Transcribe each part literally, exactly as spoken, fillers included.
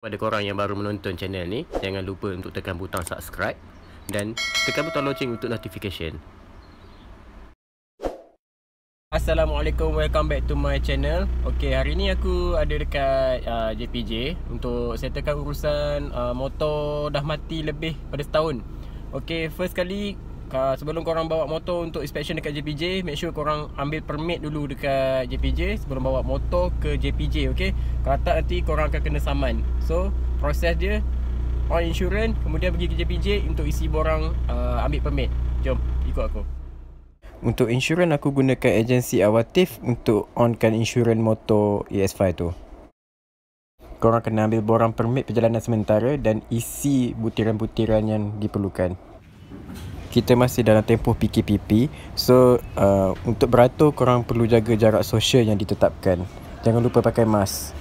Pada korang yang baru menonton channel ni, jangan lupa untuk tekan butang subscribe dan tekan butang loceng untuk notification. Assalamualaikum, welcome back to my channel. Okay, hari ni aku ada dekat uh, J P J untuk settlekan urusan uh, motor dah mati lebih pada setahun. Okay, first kali uh, sebelum korang bawa motor untuk inspection dekat J P J, make sure korang ambil permit dulu dekat J P J sebelum bawa motor ke J P J. Okay, kalau tak nanti korang akan kena saman. So, proses dia on insurance, kemudian pergi ke J P J untuk isi borang uh, ambil permit. Jom, ikut aku. Untuk insurans aku gunakan agensi Awatif untuk onkan insurans motor E S lima tu. Korang kena ambil borang permit perjalanan sementara dan isi butiran-butiran yang diperlukan. Kita masih dalam tempoh P K P P, so uh, untuk beratur korang perlu jaga jarak sosial yang ditetapkan. Jangan lupa pakai mask.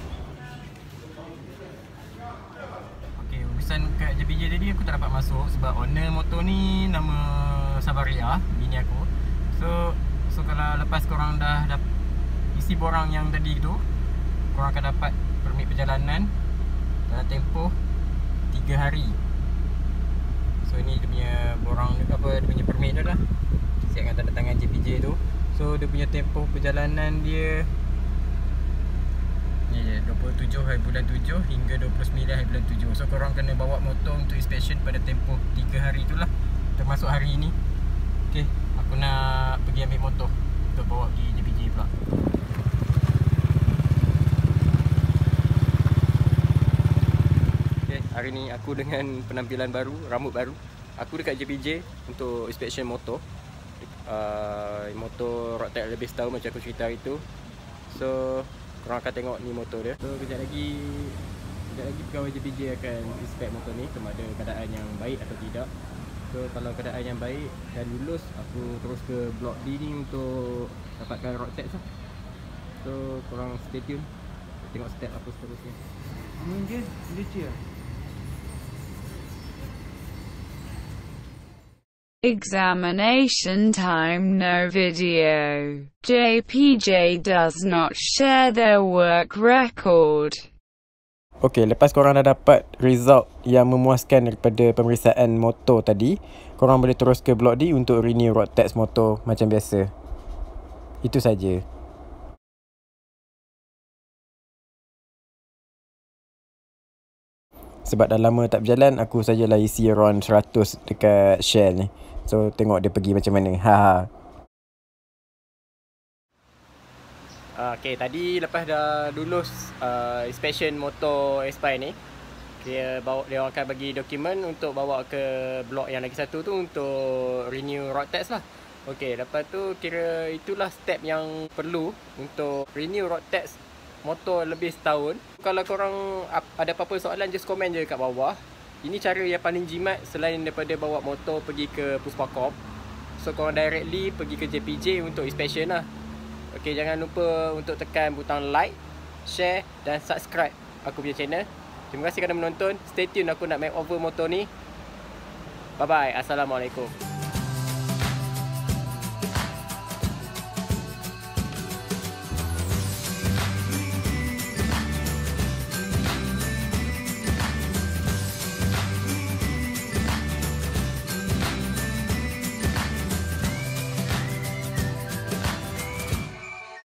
Okay, urusan kat J P J tadi aku tak dapat masuk sebab owner motor ni nama Sabaria, bini aku. So, so kalau lepas korang dah, dah isi borang yang tadi tu, korang akan dapat permit perjalanan dalam tempoh tiga hari. So ini dia punya borang, apa, dia punya permit tu lah. Siap dengan tanda tangan J P J tu. So dia punya tempoh perjalanan dia ni je, dua puluh tujuh hari bulan tujuh hingga dua puluh sembilan hari bulan tujuh. So korang kena bawa motor untuk inspection pada tempoh tiga hari tu lah, termasuk hari ni. Okay, aku nak pergi ambil motor untuk bawa pergi J P J pula. Okay, hari ni aku dengan penampilan baru, rambut baru. Aku dekat J P J untuk inspection motor. uh, Motor Roadtax lebih setahun macam aku cerita hari tu. So korang akan tengok ni motor dia. So kejap lagi Kejap lagi pegawai J P J akan inspect motor ni sama ada keadaan yang baik atau tidak. So kalau keadaan yang baik dan lulus, aku terus ke blok D ni untuk dapatkan road tax lah. So korang stay tune, tengok step apa seterusnya. Mungkin lucu lah. Examination time, no video. J P J does not share their work record. Okey, lepas korang dah dapat result yang memuaskan daripada pemeriksaan motor tadi, korang boleh terus ke blok D untuk renew road tax motor macam biasa. Itu saja. Sebab dah lama tak berjalan, aku sajalah isi around seratus dekat Shell ni. So tengok dia pergi macam mana. Ha. Okay, tadi lepas dah lulus uh, inspection motor Aspire ni, dia bawa, dia akan bagi dokumen untuk bawa ke blok yang lagi satu tu untuk renew road tax lah. Okay, lepas tu kira itulah step yang perlu untuk renew road tax motor lebih setahun. Kalau korang ada apa-apa soalan, just komen je kat bawah. Ini cara yang paling jimat selain daripada bawa motor pergi ke Puspacorp. So korang directly pergi ke J P J untuk inspection lah. Okay, jangan lupa untuk tekan butang like, share dan subscribe aku punya channel. Terima kasih kerana menonton. Stay tune, aku nak make over motor ni. Bye bye. Assalamualaikum.